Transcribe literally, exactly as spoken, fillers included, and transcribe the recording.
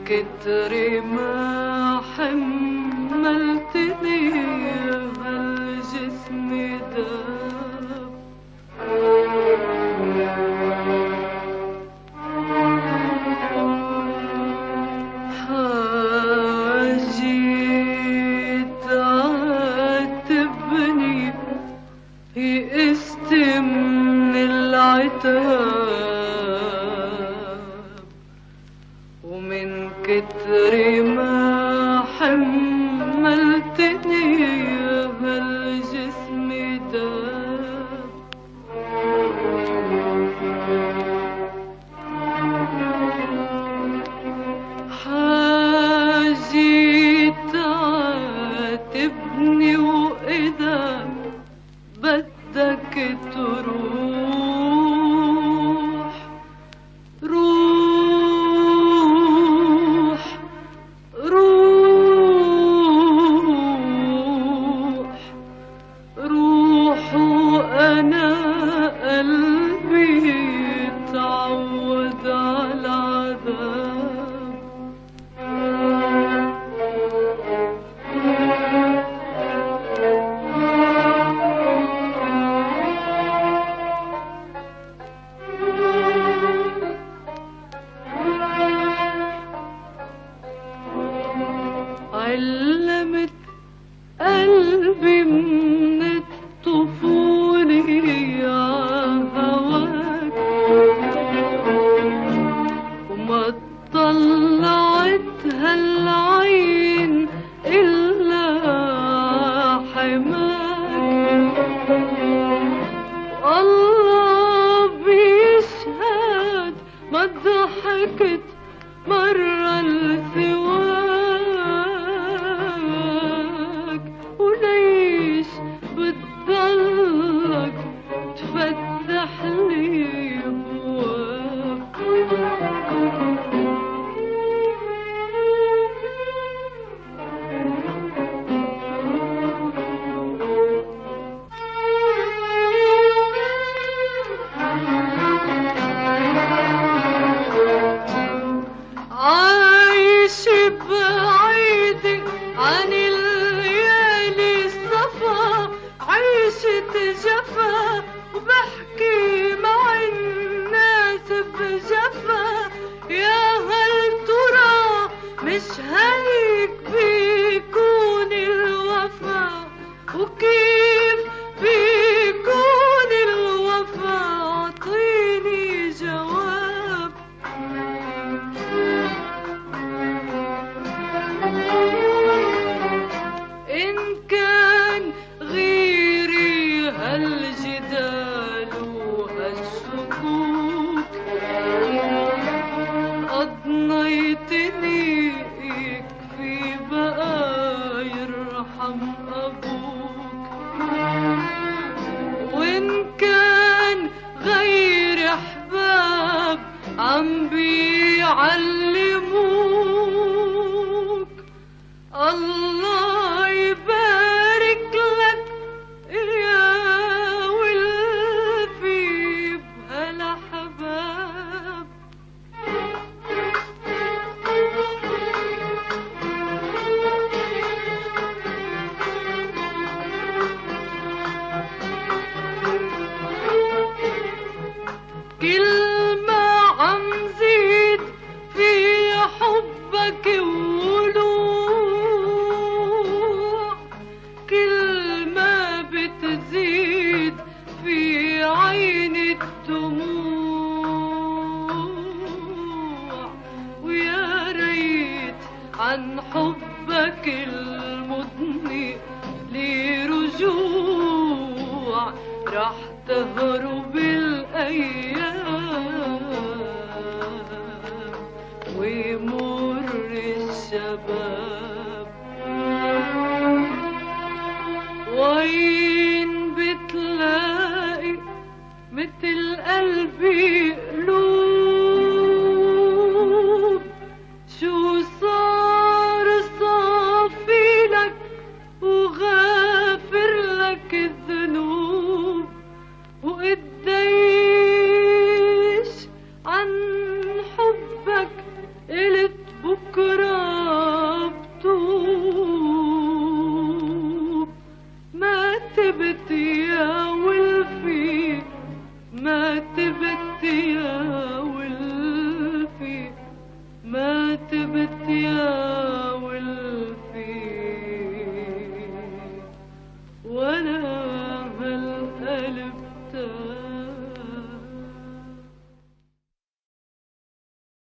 كتر ما حملتني هالجسم داب، حاجيت عاتبني يئست من العتاب، ومن كتر ما حملتني هالجسم داب، حاجيت عاتبني وإذا بدك تروح روح روح روح، وأنا قلبي تعود على العذاب، علمت قلبي من الطفولة هواك، وما طلعت هالعين إلا حماك، الله بيشهد ما ضحكت مرة لسواك، وليش بتضلك تفتح لي هواك، عايش بعيد عن الليالي الصفا، عيشة جفا وبحكي مع الناس بجفا، يا هل ترى مش هيك بيكون الوفا، وكيف بيكون الوفا، عطيني جواب. إن كان غيري هالجدال وهالشكوك، أضنيتني يكفي بقى يرحم أبوك، وإن كان غير أحباب عم بيعلموك، الله يبارك لك يا ولفي بهالأحباب. كل ما عم زيد في حبك وولوع، كل ما بتزيد في عيني الدموع، ويا ريت عن حبك المضني لي رجوع، راح تهرب